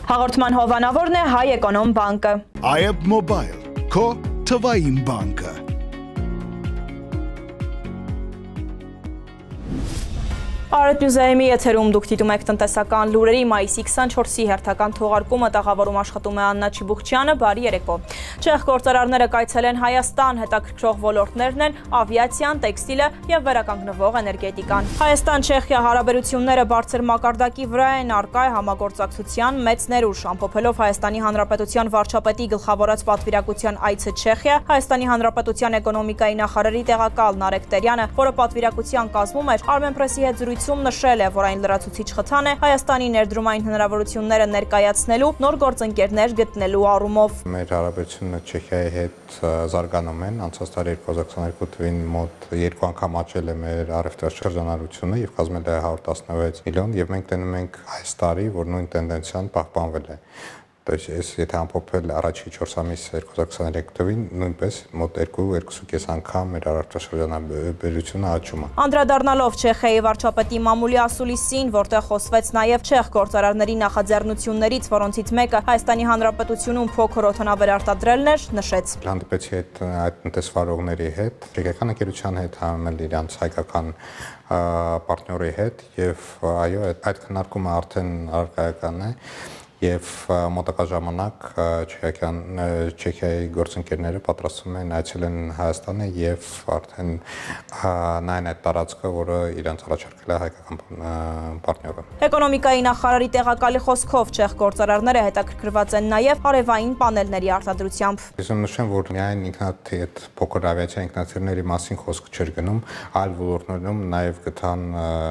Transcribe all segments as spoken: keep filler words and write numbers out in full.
Հաղորդման հովանավորն է Հայ Էկոնոմ բանկը։ I A B Mobile, քո թվային բանկը։ Արետ Նյուզայեմի եթերում դուք դիտում եք տնտեսական լուրերի մայիսի քսանչորսի հերթական թողարկումը տաղավարում աշխատում է Աննա Չիբուխչյանը, բարի երեկո։ Չեխ գործարարները կայցելեն Հայաստան, հետաքրքրող ոլորտներն են ավիացիան, տեքստիլը եւ վերականգնվող էներգետիկան։ Հայաստան-Չեխիա հարաբերությունները բարձր մակարդակի վրա են, առկա է համագործակցության մեծ ներուժ, ամփոփելով Հայաստանի Հանրապետության վարչապետի գլխավորած պատվիրակության այցը Չեխիա, Հայաստանի Հանրապետության էկոնոմիկայի նախարարի տեղակալ Նարեկ Տերյանը, որը պատվիրակության կազմում էր, Armenpress-ի հետ զրույցում նշել է, որ այն լրացուցիչ խթան է Հայաստանի ներդրումային հնարավորությունները ներկայացնելու, նոր գործընկերներ գտնելու առումով։ Մեր հարաբերությունները Չեխիայի հետ զարգանում են, անցած տարի երկու հազար քսաներկու թվին մոտ երկու անգամ աճել է մեր առևտրային շրջանառությունը եւ կազմել է հարյուր տասնվեց միլիոն եւ մենք տենում ենք այս տարի, որ նույն տենդենսիան պահպանվել է։ То есть, եթե ամփոփել առաջի չորս ամիս երկու հազար քսաներկու թվին նույնպես մոտ երկու երկու կես անգամ մեր առևտրաշրջանաբերությունը աճում է։ Անդրադառնալով Չեխիայի վարչապետի մամուլի ասուլիսին, որտեղ խոսվեց նաև չեխ գործարարների նախաձեռնություններից, որոնցից մեկը Հայաստանի Հանրապետությունում փոքր օդանավեր արտադրելն էր, նշեց. Հանդիպեցի այդ այդ տնտեսվարողների հետ, չեխական ընկերության հետ, համել իրանց հայկական պարտների հետ եւ այո, այդ քննարկումը արդեն արկայական է։ Եվ մոտակա ժամանակ Չեխիան Չեխիայի գործընկերները պատրաստվում են այցելեն Հայաստանը եւ արդեն նայն այդ տարածքը, որը իրենց առաջարկել է հայկական պարտները։ Էկոնոմիկայի նախարարի տեղակալի խոսքով չեխ գործարարները հետաքրքրված են նաեւ արևային պանելների արտադրությամբ։ Ես նշեմ, որ միայն ինքնաթիռ փոքր ավիացիա ինքնաթիռների մասին խոսք չէր գնում, այլ ոլորտներում նաեւ գտան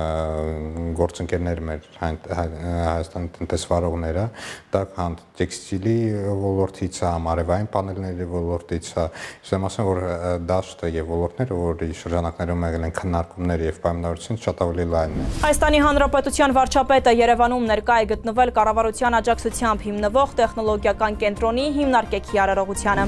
գործընկերներ մեր Հայաստանի տնտեսվարողները դա կան տեքստիլի ոլորտից է, արևային պանելների ոլորտից է, ասեմ ասեմ, որ դաշտը եւ ոլորտները, որի շրջանակներում եղել են քննարկումներ եւ պայմանավորություն շատ ավելի լայն է։ Հայաստանի Հանրապետության վարչապետը Երևանում ներկա է գտնվել կառավարության աջակցությամբ հիմնվող տեխնոլոգիական կենտրոնի հիմնարկեքի արարողությանը։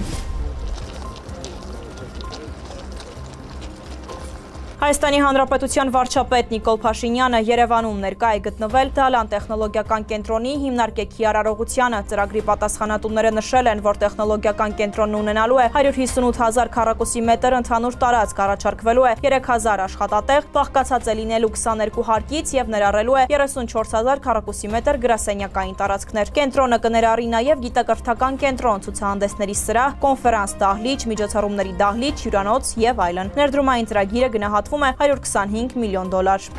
Հայաստանի Հանրապետության վարչապետ Նիկոլ Փաշինյանը Երևանում ներկա է գտնվել Դալան տեխնոլոգիական կենտրոնի հիմնարկեքի արարողությանը։ Ծրագրի պատասխանատուները նշել են, որ տեխնոլոգիական կենտրոնն ունենալու է հարյուր հիսունութ հազար քառակուսի մետր ընդհանուր տարածք, առաջարկվելու է երեք հազար աշխատատեղ, բաղկացած է լինելու քսաներկու հարկից եւ ներառելու է երեսունչորս հազար քառակուսի մետր գրասենյակային տարածքներ։ Կենտրոնը կներառի նաեւ գիտակրթական կենտրոն, ցուցահանդեսների սրահ, կոնֆերանս դահլիճ, միջոցառումների դահլիճ, հյուրանոց եւ այլն։ Ներդրումային ծրագիրը գնահատվում է հարյուր քսանհինգ միլիոն դոլար։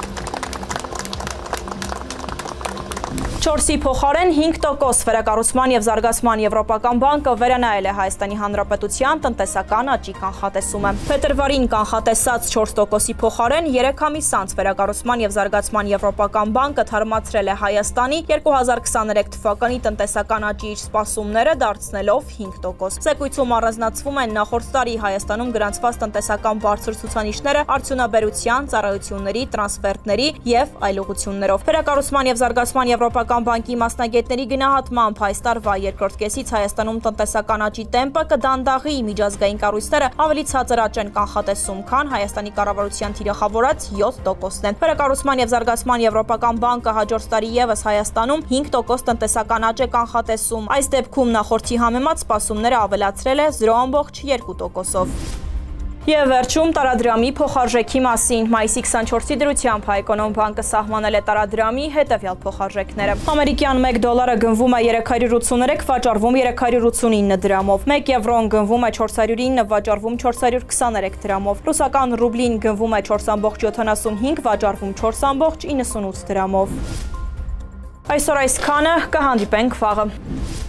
չորսի փոխարեն հինգ տոկոս վերակառուցման եւ զարգացման Եվրոպական բանկը վերանայել է Հայաստանի Հանրապետության տնտեսական աճի կանխատեսումը։ Փետրվարին կանխատեսած չորս տոկոսի փոխարեն երեք ամիս անց վերակառուցման եւ զարգացման Եվրոպական բանկը թարմացրել է Հայաստանի երկու հազար քսաներեք թվականի տնտեսական աճի իր սպասումները, դարձնելով հինգ տոկոս։ Զեկույցում առանձնացվում են նախորդ տարի Հայաստանում գրանցված տնտեսական բարձր ցուցանիշները արդյունաբերության, ծառայությունների, տրանսֆերտների եւ այլ ուղղություններով։ Վերակառուցման եւ զարգացման Եվրոպական բանկի մասնագետների գնահատմամբ այս տարվա երկրորդ կեսից Հայաստանում տնտեսական աճի տեմպը կդանդաղի, միջազգային կառույցները ավելի ցածր աճ են կանխատեսում, քան Հայաստանի կառավարության թիրախավորած յոթ տոկոսն է։ Վերակառուցման եւ զարգացման Եվրոպական բանկը հաջորդ տարի եւս Հայաստանում հինգ տոկոս տնտեսական աճ է կանխատեսում։ Այս դեպքում նախորդի համեմատ սպասումները ավելացրել է զրո ամբողջ երկու տոկոսով։ Եվ վերջում տարադրամի փոխարժեքի մասին։ Մայիսի քսանչորսի դրությամբ Հայ Էկոնոմ բանկը սահմանել է տարադրամի հետևյալ փոխարժեքները։ Ամերիկյան մեկ դոլարը գնվում է երեք հարյուր ութսուներեք, վաճառվում երեք հարյուր ութսունինը դրամով։ մեկ եվրոն գնվում է չորս հարյուր ինը, վաճառվում չորս հարյուր քսաներեք դրամով։ Ռուսական ռուբլին գնվում է չորս ամբողջ յոթանասունհինգ, վաճառվում չորս ամբողջ իննսունութ դրամով։ Այսօր այսքանը, կհանդիպենք վաղը։